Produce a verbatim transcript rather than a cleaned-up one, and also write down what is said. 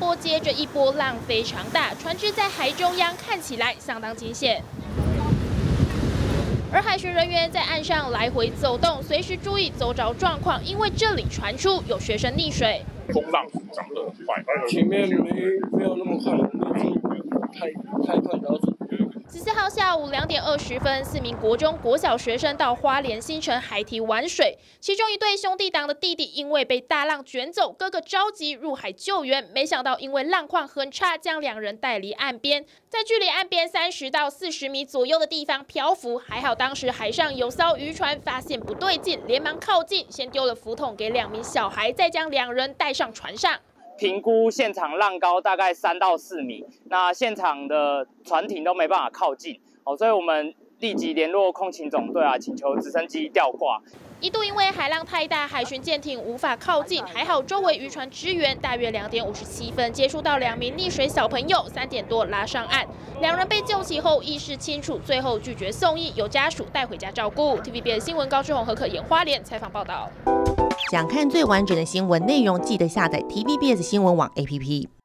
波接着一波，浪非常大，船只在海中央看起来相当惊险。而海巡人员在岸上来回走动，随时注意周遭状况，因为这里传出有学生溺水。 风浪涨得很快， 前面没没有那么快，太太快了。 十四号下午两点二十分，四名国中、国小学生到花莲新城海堤玩水，其中一对兄弟档的弟弟因为被大浪卷走，哥哥着急入海救援，没想到因为浪况很差，将两人带离岸边，在距离岸边三十到四十米左右的地方漂浮。还好当时海上有艘渔船发现不对劲，连忙靠近，先丢了浮筒给两名小孩，再将两人带上船上。 评估现场浪高大概三到四米，那现场的船艇都没办法靠近哦，所以我们立即联络空勤总队啊，请求直升机吊挂。 一度因为海浪太大，海巡舰艇无法靠近，还好周围渔船支援。大约两点五十七分，接触到两名溺水小朋友，三点多拉上岸，两人被救起后意识清楚，最后拒绝送医，由家属带回家照顾。T V B S 新闻高志宏、何可言花莲采访报道。 想看最完整的新闻内容，记得下载 T V B S 新闻网 A P P。